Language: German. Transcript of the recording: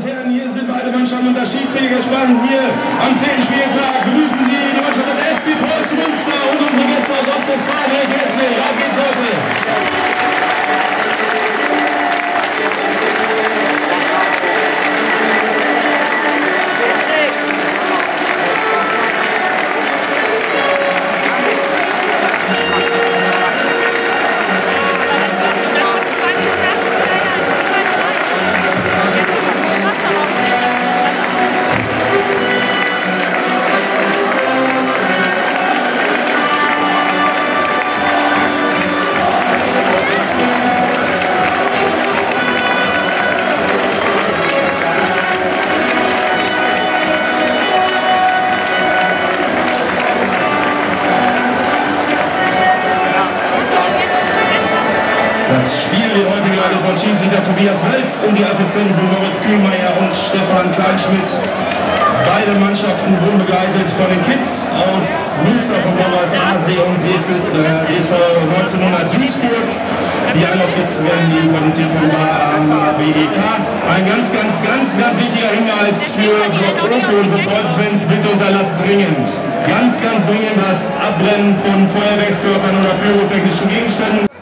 Herren, hier sind beide Mannschaften und das Schiedsrichtergespann hier am 10. Spieltag. Begrüßen Sie die Mannschaft des DSC Preußen Münster und unsere Gäste aus Ostwestfalen. Recht herzlich, auf geht's heute! Das Spiel wird heute geleitet von Schiedsrichter Tobias Hals und die Assistenten Moritz Kühlmeier und Stefan Kleinschmidt. Beide Mannschaften wurden begleitet von den Kids aus Münster, vom Bauhaus AC und DSV 1900 Duisburg. Die Einlaufkids werden Ihnen präsentiert von Arminia Bielefeld. Ein ganz wichtiger Hinweis für Block O, für unsere Preußen-Fans: bitte unterlasst dringend, ganz dringend das Abbrennen von Feuerwerkskörpern oder pyrotechnischen Gegenständen.